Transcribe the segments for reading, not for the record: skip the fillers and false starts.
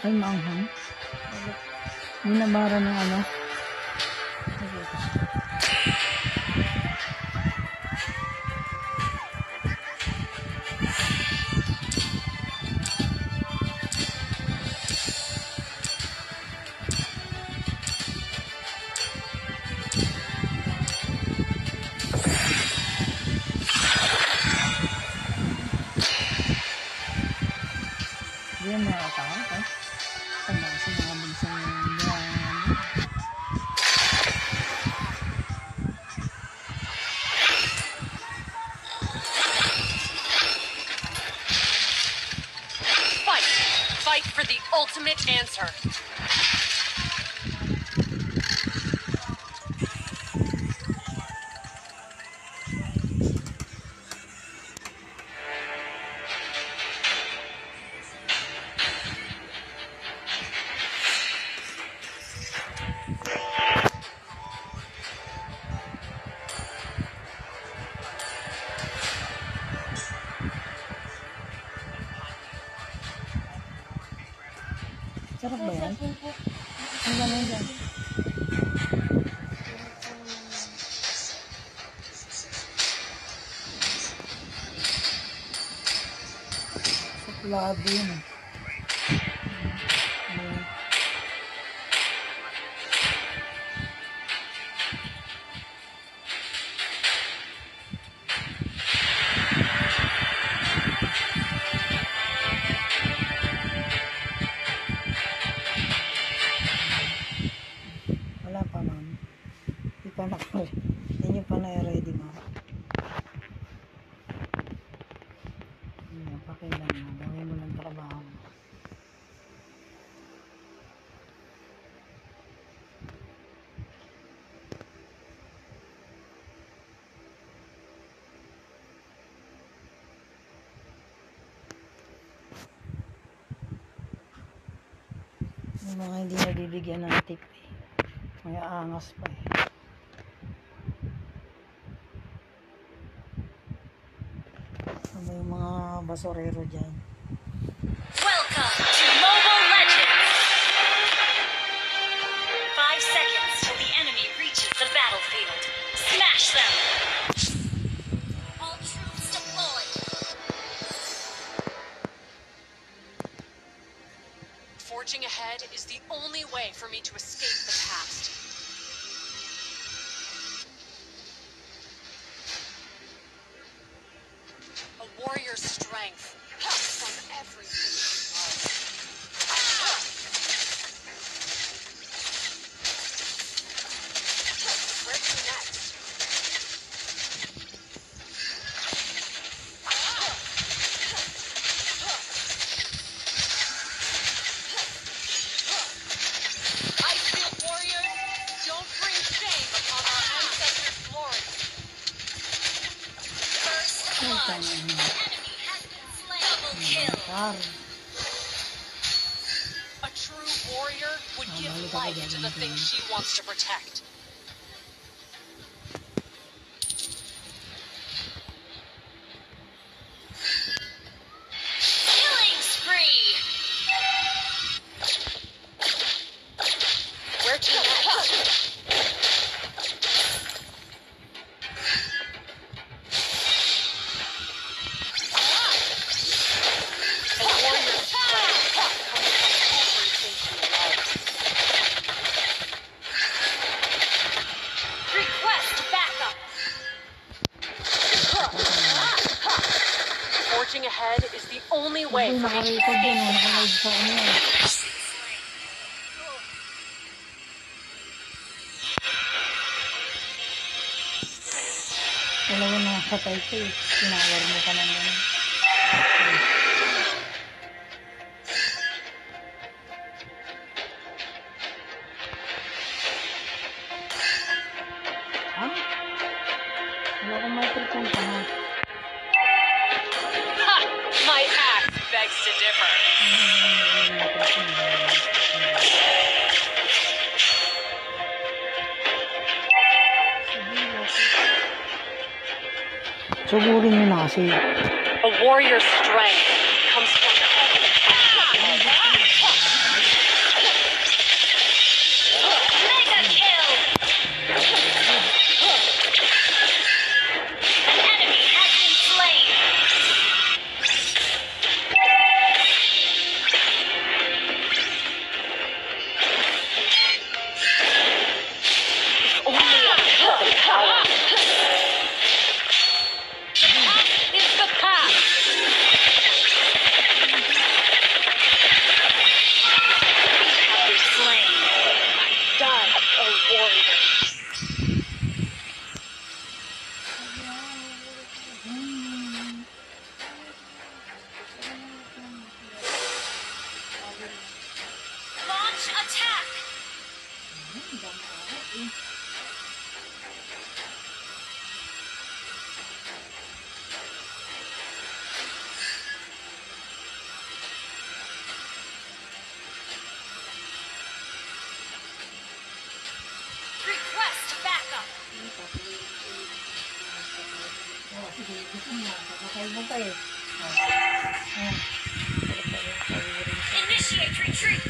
Ay, maanghang. Minabara ng ano. Yan na ako. Tanda sa mga bansang Fight for the ultimate answer. sarap ba yan? Ang gano'n dyan. Suplado yun eh. Wala pa, ma'am. Hindi pa na-ready. Hindi nyo pa na-ready, ma'am. Pakilan mo. Gawin mo ng trabaho. Yung mga hindi nabibigyan ng tip eh. May aangas pa eh. Ano yung mga basurero dyan? Welcome to Mobile Legends! 5 seconds till the enemy reaches the battlefield. Smash them! All troops deployed! Forging ahead is the only way for me to escape the past. A warrior's strength comes from everything he loves. Where to next? Icefield warriors, don't bring shame upon our ancestors' glory. First blood. Enemy has been slain. Double kill. A true warrior would give life to the things she wants to protect. Killing spree. Where to next? A warrior's strength comes from everything she loves. Request backup. Forging ahead is the only way Ay, for me to nakarecord din. escape the Nakarecord past. sa ano yan. Dalawa nakakatay ko eh. Tinawar mo ka lang yan. Ha? Wala akong may tripunta ha. Ha! My axe begs to differ. Sugurin mo na kasi. A warrior's strength comes from everything. Sige, gusto mo. Kapatay mo pa eh. Ayan. Initiate retreat.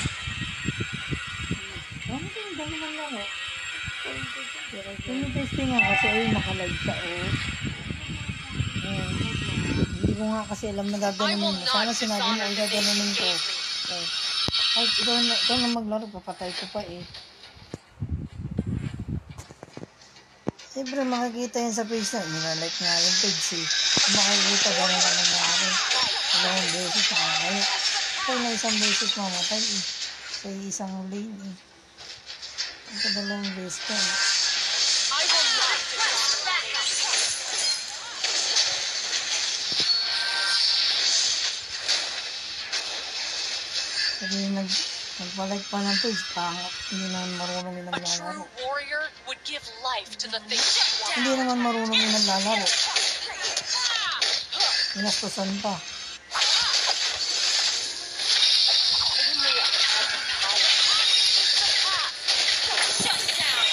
Ano ba yung dami ng laro? Tinitesting nga kasi ayun nakalive siya oh. Ayan. Hindi ko nga kasi alam na gaganunin mo. Sana sinabi mo ay gaganunin ko. Okay. Ay, ikaw na maglaro, papatay ko pa eh. Siyempre makikita yun sa page na, nilalike nga yung page eh. Kung makikita gano'n na nangyari. Dalawang beses nakakaya. Ito na isang beses mamatay eh. Sa isang lane eh. Ito dalawang beses ka eh. I will not back up. Kasi nagpalike pa ng page, pangit. Hindi naman marunong yung A naglalaro. true warrior would give life to the things he wants. Hindi naman marunong yung naglalaro. Inastusan pa. Only a type of power. Shut down.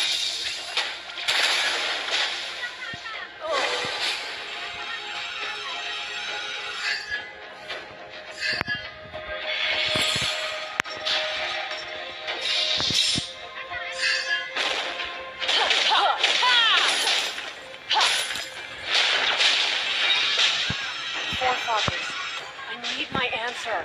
Forefathers, I need my answer.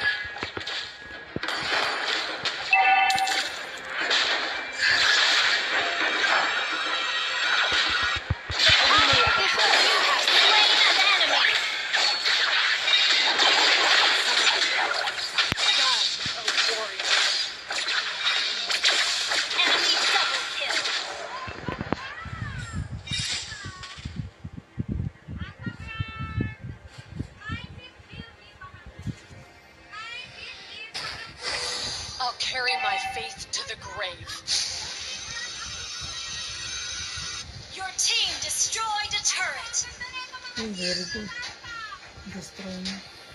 I'll carry my faith to the grave. Your team destroyed a turret. Uy, very good. Destroy mo.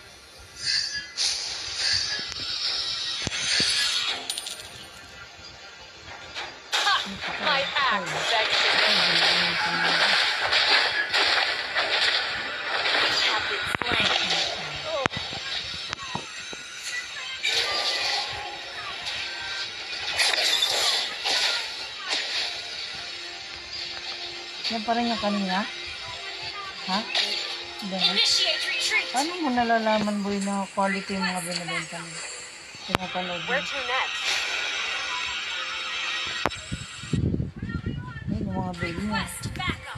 My axe begs to be. We have been slain. Yan pa rin yung kanina? Ha? Hindi. Initiate retreat. Paano mo nalalaman boy na quality yung mga binibenta mo? Pinapanood mo. Where to next? Ay, yung mga baby mo. Request backup.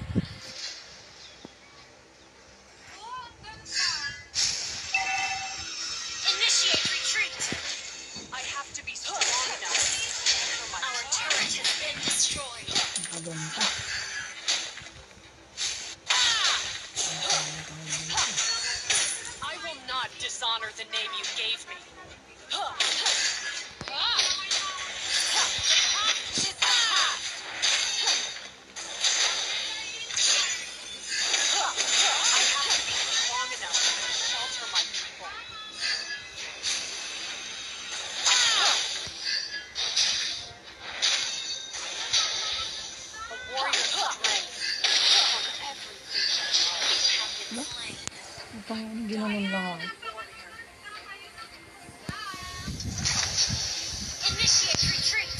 Initiate retreat. I have to be strong enough. Our turret has been destroyed. Nakaganda. I will not dishonor the name you gave me. I have to be strong enough to shelter my people. A warrior's strength from everything you have been slain. Itong ginanon lang ako. Initiate retreat.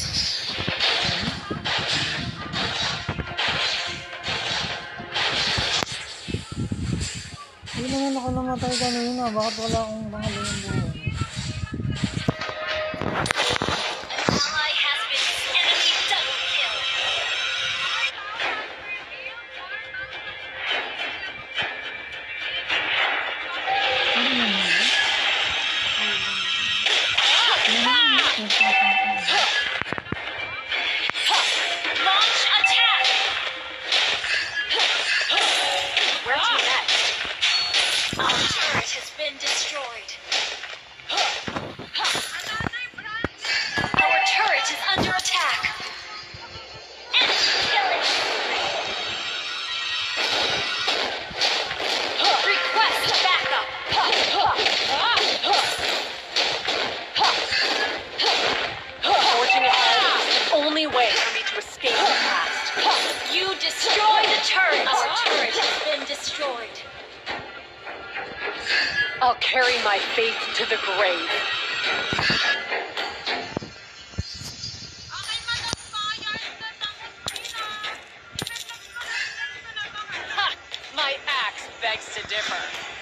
Hindi naman ako namatay kanina. Bakit wala akong pangalan ng buhay? An ally has been enemy double kill. Ano naman ba? Launch attack. Where to next? Our turret has been destroyed. I'll carry my faith to the grave. Ha! My axe begs to differ.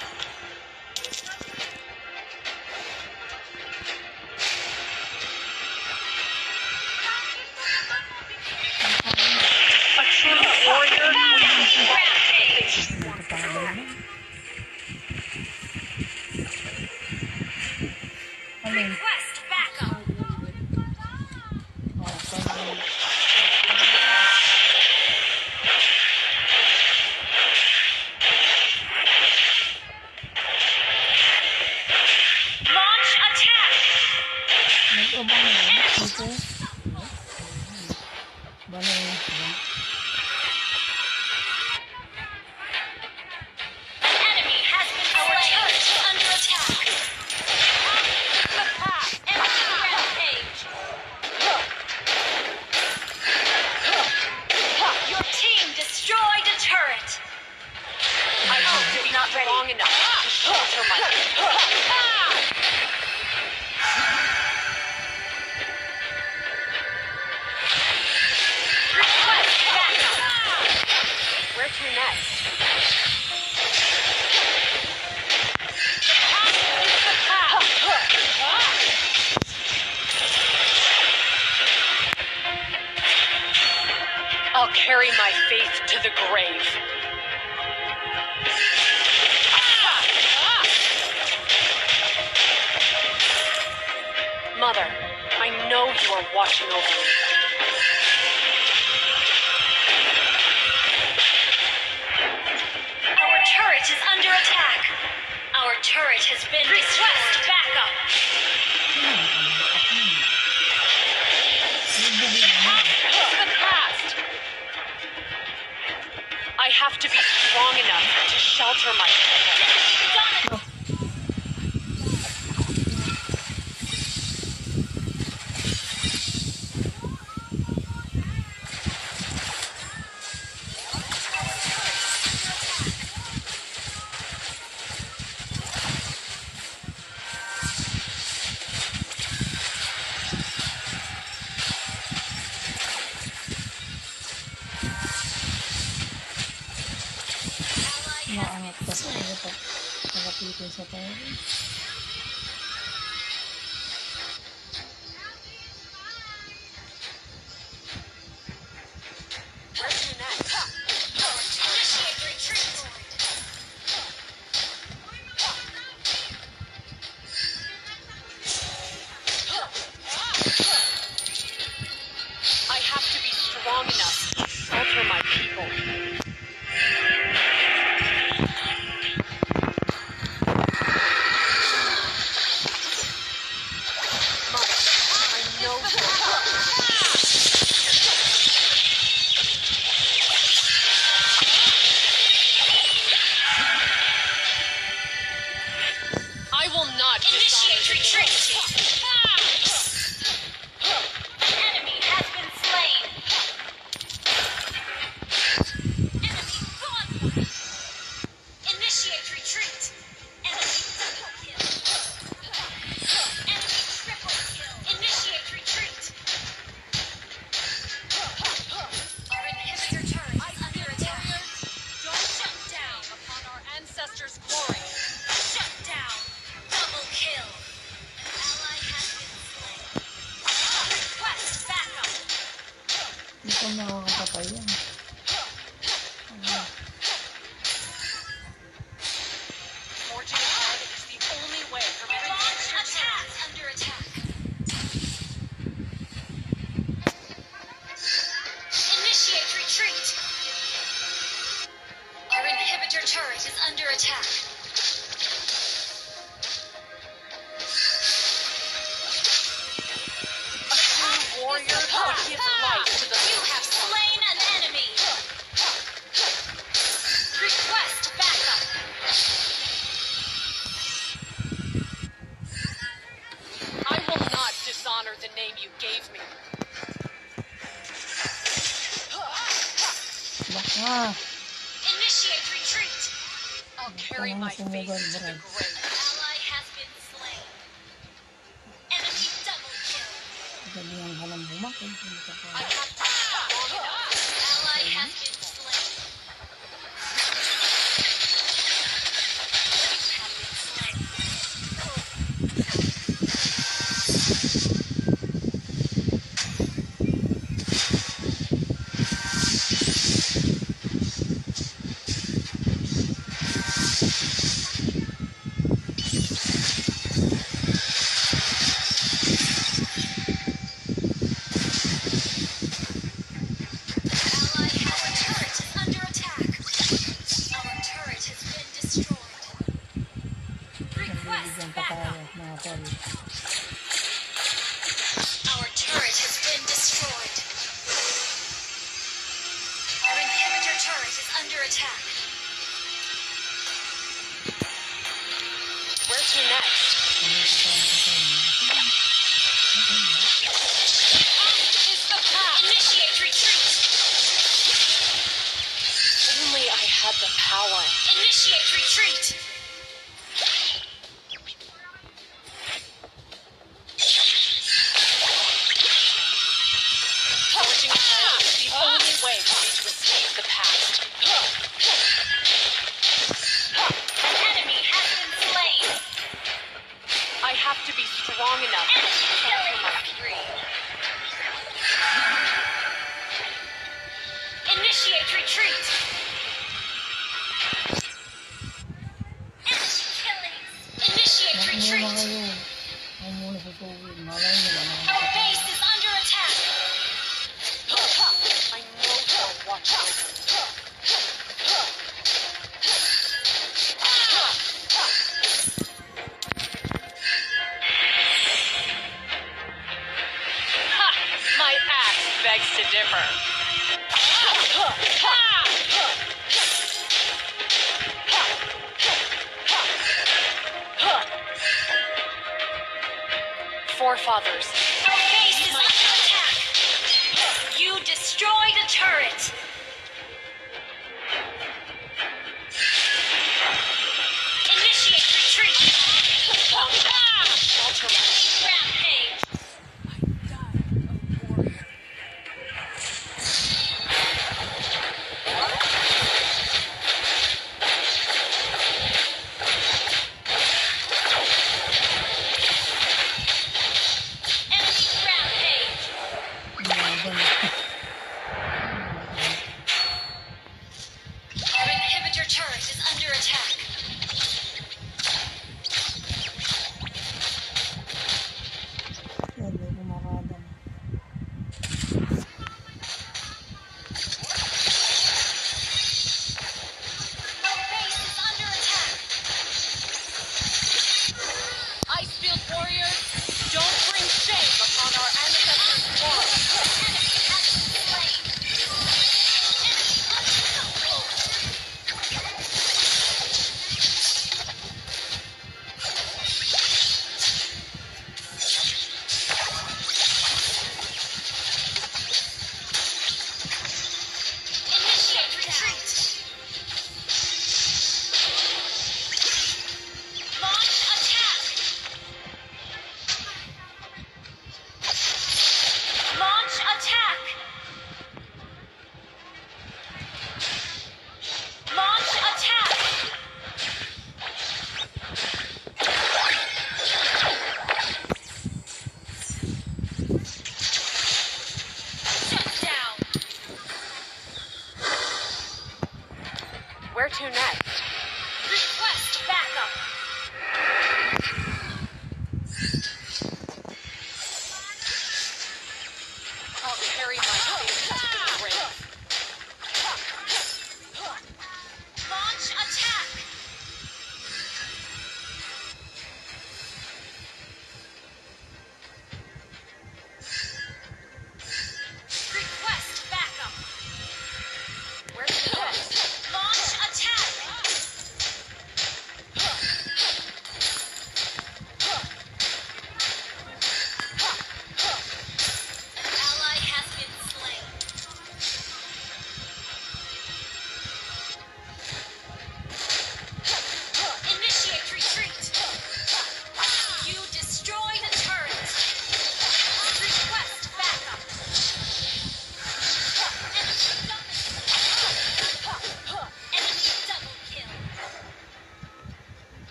A true warrior. Rampage. Request backup. Launch attack. An enemy has been slain. Our turret is under attack. Enemy rampage. Your team destroyed a turret. I hope it's not long enough to shelter my Request backup. Where to next? I'll carry my faith to the grave. Mother, I know you are watching over me. Our turret is under attack. Our turret has been request backup. The past. I have to be strong enough to shelter my people. Maangat kasi dapat nakapitin sa tayo. Where to next? Initiate retreat. I have to be strong enough to shelter my people. Mother, I know I will not Initiate retreat. An enemy has been slain. Enemy gone. Initiate retreat. Enemy double kill. Enemy triple kill. Initiate retreat. Our inhibitor turret is under attack. Don't shut down upon our ancestors' glory. Shut down. Double kill. An ally has been slain. Request backup. Hindi ko makakapatay yan. Forging ahead is the only way for me to Launch reach your attack under attack. Initiate retreat. Our inhibitor turret is under attack. A true warrior would give life to the You have slain an enemy. Request backup. I will not dishonor the name you gave me. Baka. Initiate retreat. I'll carry my faith to the grave. Sabihan ka ng bumakid. Hindi ka pa. Ally has been slain. Nabibigyan pa tayo mga tol. Our turret has been destroyed. Our inhibitor turret is under attack. Where to next? Is the path. Initiate retreat. Only I had the power. Initiate retreat. Forging ahead is the only way for me to escape the past. An enemy has been slain. I have to be strong enough to shelter my fury. Initiate retreat. Enemy killing. Initiate Muna retreat. kayo. Huwag muna sa tubig. Malay nyo ba naman Our base is under attack. I know they'll watch over me. Ha! My axe begs to differ. Forefathers. Our base is under attack. You destroyed a turret. Initiate retreat. Shelter my Rampage. Enemy rampage. laban. Our inhibitor turret is under attack. Yan, may kumakadam. Our base is under attack. Icefield warriors, don't bring shame upon our ancestors' blood. Enemy has been slain. Enemy unstoppable. Initiate retreat. Launch attack. Launch attack. Launch attack. Shut down. Where to next? Request backup. I'll carry my faith to the grave. Launch attack. Request backup. Where to next? Launch attack.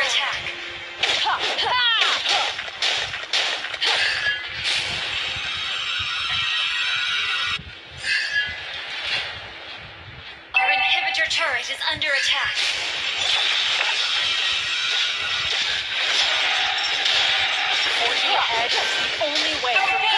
attack. Our inhibitor turret is under attack. Forging ahead is the only way for